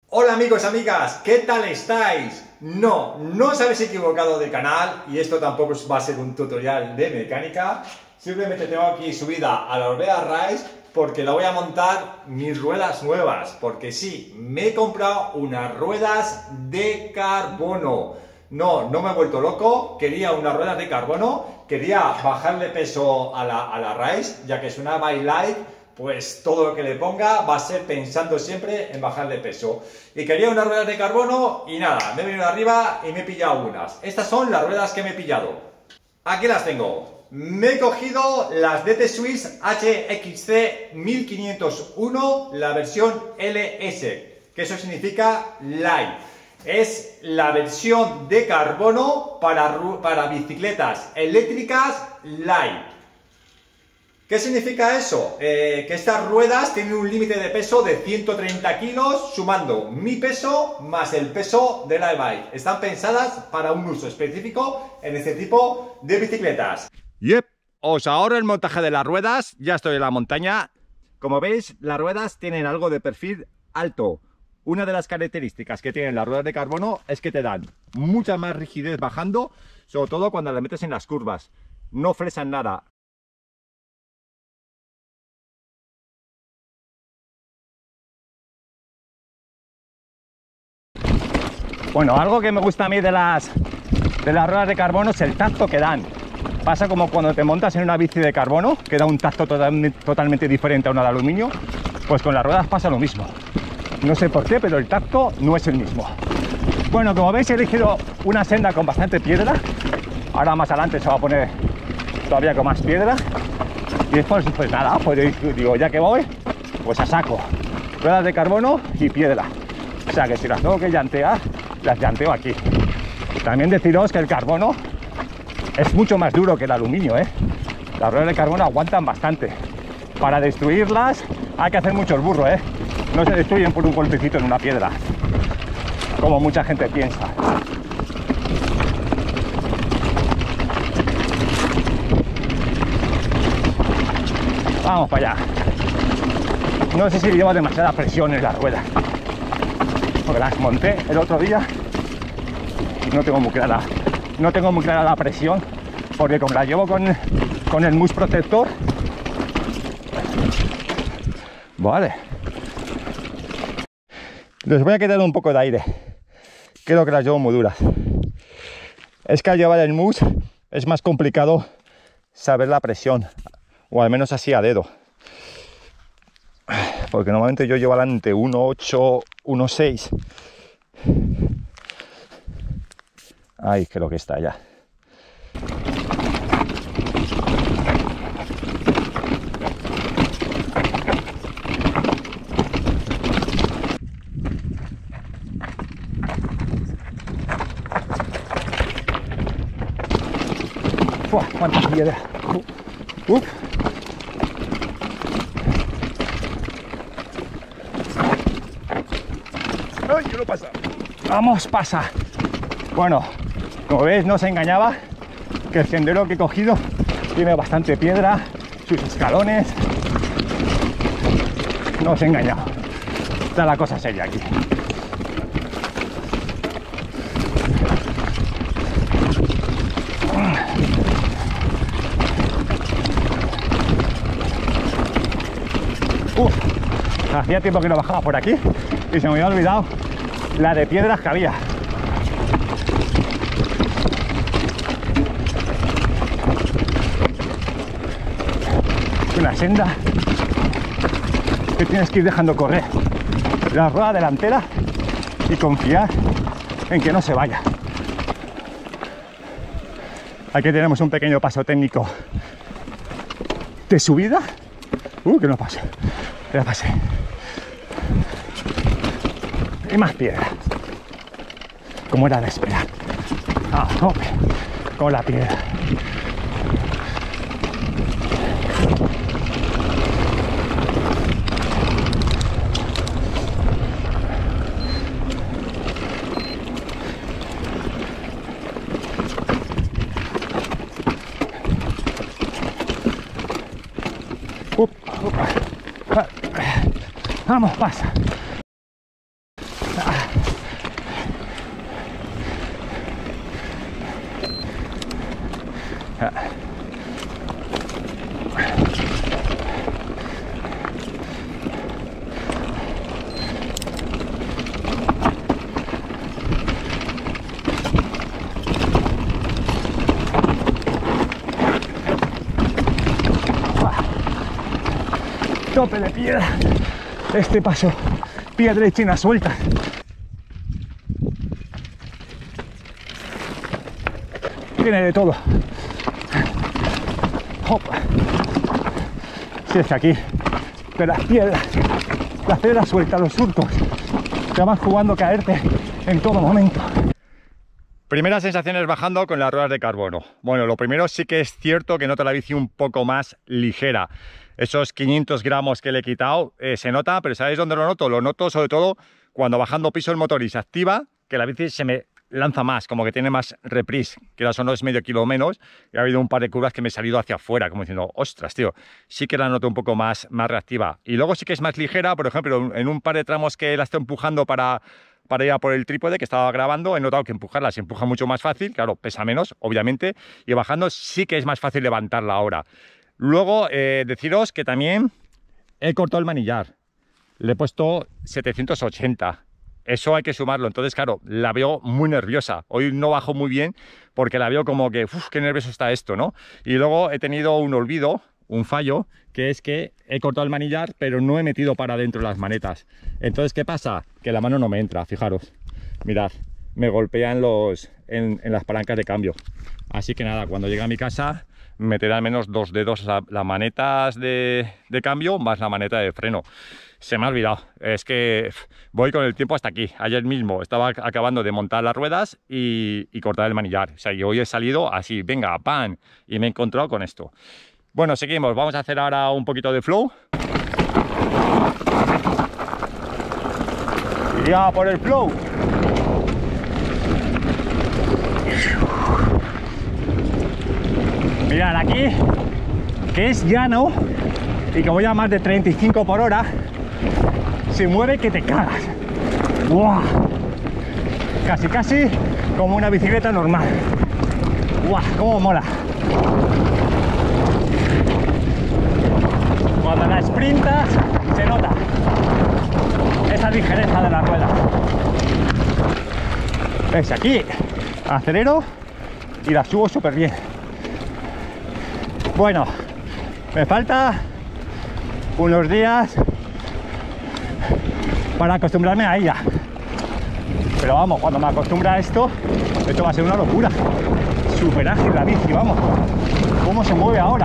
Hola amigos, amigas, ¿qué tal estáis? No os habéis equivocado de canal y esto tampoco va a ser un tutorial de mecánica. Simplemente tengo aquí subida a la Orbea Rise porque la voy a montar mis ruedas nuevas. Porque sí, me he comprado unas ruedas de carbono. No me he vuelto loco, quería unas ruedas de carbono, quería bajarle peso a la Rise, ya que es una bike light. Pues todo lo que le ponga va a ser pensando siempre en bajar de peso. Y quería unas ruedas de carbono y nada, me he venido arriba y me he pillado unas. Estas son las ruedas que me he pillado. Aquí las tengo. Me he cogido las DT Swiss HXC 1501, la versión LS, que eso significa Light. Es la versión de carbono para bicicletas eléctricas Light. ¿Qué significa eso? Que estas ruedas tienen un límite de peso de 130 kilos, sumando mi peso más el peso de la e-bike. Están pensadas para un uso específico en este tipo de bicicletas. Yep, os ahorro el montaje de las ruedas, ya estoy en la montaña. Como veis, las ruedas tienen algo de perfil alto. Una de las características que tienen las ruedas de carbono es que te dan mucha más rigidez bajando, sobre todo cuando las metes en las curvas. No fresan nada. Bueno, algo que me gusta a mí de las ruedas de carbono es el tacto que dan. Pasa como cuando te montas en una bici de carbono, que da un tacto totalmente diferente a una de aluminio, pues con las ruedas pasa lo mismo. No sé por qué, pero el tacto no es el mismo. Bueno, como veis he elegido una senda con bastante piedra. Ahora más adelante se va a poner todavía con más piedra. Y después, pues nada, pues digo, ya que voy, pues a saco. Ruedas de carbono y piedra. O sea que si las tengo que llantear, las llanteo aquí. También deciros que el carbono es mucho más duro que el aluminio, ¿eh? Las ruedas de carbono aguantan bastante. Para destruirlas hay que hacer mucho el burro, ¿eh? No se destruyen por un golpecito en una piedra, como mucha gente piensa. Vamos para allá. No sé si lleva demasiada presión en las ruedas, porque las monté el otro día y no tengo muy clara la presión, porque como la llevo con el mus protector, vale, les voy a quitar un poco de aire. Creo que las llevo muy duras. Es que al llevar el mus es más complicado saber la presión, o al menos así a dedo, porque normalmente yo llevo adelante 1.8, 1.6. Ahí creo que está ya. ¡Fua! ¡Cuántas piedras! ¡Ay, que no pasa! ¡Vamos, pasa! Bueno, como veis, no os engañaba que el sendero que he cogido tiene bastante piedra, sus escalones. No os he engañado. Está la cosa seria aquí. Hacía tiempo que no bajaba por aquí y se me había olvidado la de piedras que había. Una senda que tienes que ir dejando correr la rueda delantera y confiar en que no se vaya. Aquí tenemos un pequeño paso técnico de subida. Que no paso, ya pasé. Y más piedra, como era de esperar. Hombre, con la piedra. Vamos, pasa. Tope de piedra. Este paso, piedra y china suelta. Tiene de todo. Hop. Si es que aquí, de las piedras sueltas, los surcos, te vas jugando a caerte en todo momento. Primeras sensaciones bajando con las ruedas de carbono. Bueno, lo primero sí que es cierto que noto la bici un poco más ligera. Esos 500 gramos que le he quitado se nota, pero ¿sabéis dónde lo noto? Lo noto sobre todo cuando bajando piso el motor y se activa, que la bici se me lanza más, como que tiene más reprise, que ahora son es medio kilo menos, y ha habido un par de curvas que me he salido hacia afuera, como diciendo, ostras, tío, sí que la noto un poco más reactiva. Y luego sí que es más ligera, por ejemplo, en un par de tramos que la estoy empujando para ir a por el trípode que estaba grabando, he notado que empujarla se empuja mucho más fácil, claro, pesa menos, obviamente, y bajando sí que es más fácil levantarla ahora. Luego, deciros que también he cortado el manillar, le he puesto 780, eso hay que sumarlo, entonces claro, la veo muy nerviosa, hoy no bajo muy bien porque la veo como que, uff, qué nervioso está esto, ¿no? Y luego he tenido un olvido, un fallo, que es que he cortado el manillar pero no he metido para adentro las manetas. Entonces, ¿qué pasa? Que la mano no me entra, fijaros, mirad, me golpea en las palancas de cambio. Así que nada, cuando llegue a mi casa meteré al menos 2 dedos las manetas de cambio más la maneta de freno. Se me ha olvidado, es que voy con el tiempo hasta aquí. Ayer mismo estaba acabando de montar las ruedas y cortar el manillar. O sea, y hoy he salido así, venga, pan, y me he encontrado con esto. Bueno, seguimos, vamos a hacer ahora un poquito de flow. Ya por el flow. Mirad aquí, que es llano y que voy a más de 35 por hora, se mueve que te cagas. ¡Buah! Casi como una bicicleta normal. ¡Buah! ¡Cómo mola! Cuando la sprintas se nota esa ligereza de la rueda. ¿Ves? Aquí acelero y la subo súper bien. Bueno, me falta unos días para acostumbrarme a ella. Pero vamos, cuando me acostumbra a esto va a ser una locura. Súper ágil la bici, vamos. ¿Cómo se mueve ahora?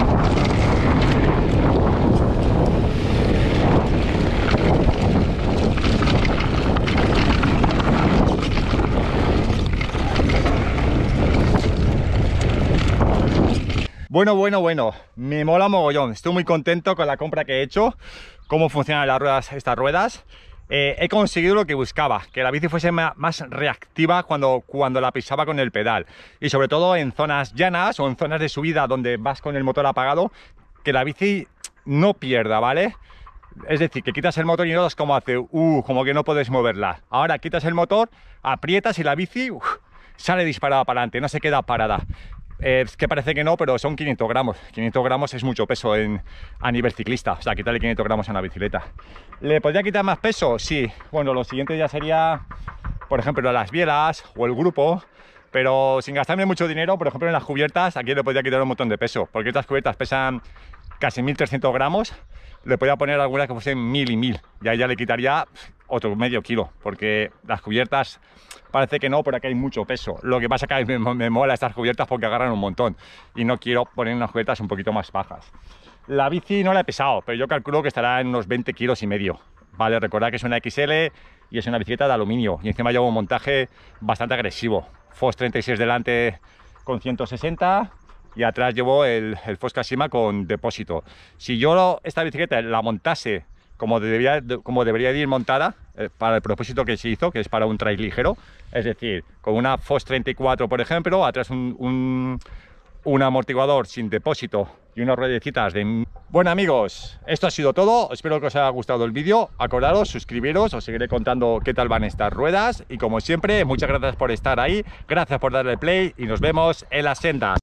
Bueno, me mola mogollón, estoy muy contento con la compra que he hecho, cómo funcionan estas ruedas. He conseguido lo que buscaba, que la bici fuese más reactiva cuando la pisaba con el pedal, y sobre todo en zonas llanas o en zonas de subida donde vas con el motor apagado, que la bici no pierda, ¿vale? Es decir, que quitas el motor y notas como hace, como que no puedes moverla. Ahora quitas el motor, aprietas y la bici sale disparada para adelante, no se queda parada. Es que parece que no, pero son 500 gramos. 500 gramos es mucho peso a nivel ciclista. O sea, quitarle 500 gramos a una bicicleta. ¿Le podría quitar más peso? Sí. Bueno, lo siguiente ya sería, por ejemplo, las bielas o el grupo. Pero sin gastarme mucho dinero, por ejemplo, en las cubiertas, aquí le podría quitar un montón de peso. Porque estas cubiertas pesan casi 1300 gramos. Le podría poner algunas que fuesen 1000 y 1000. Y ahí ya le quitaría otro medio kilo. Porque las cubiertas parece que no, pero aquí hay mucho peso. Lo que pasa es que me mola estas cubiertas porque agarran un montón. Y no quiero poner unas cubiertas un poquito más bajas. La bici no la he pesado, pero yo calculo que estará en unos 20 kilos y medio. Vale, recordad que es una XL y es una bicicleta de aluminio. Y encima llevo un montaje bastante agresivo. FOS 36 delante con 160 y atrás llevo el FOS Kashima con depósito. Si yo esta bicicleta la montase como debería ir montada, para el propósito que se hizo, que es para un trail ligero, es decir, con una FOS 34 por ejemplo, atrás un amortiguador sin depósito y unas ruedecitas de... Bueno amigos, esto ha sido todo, espero que os haya gustado el vídeo, acordaros, suscribiros, os seguiré contando qué tal van estas ruedas y como siempre, muchas gracias por estar ahí, gracias por darle play y nos vemos en la senda.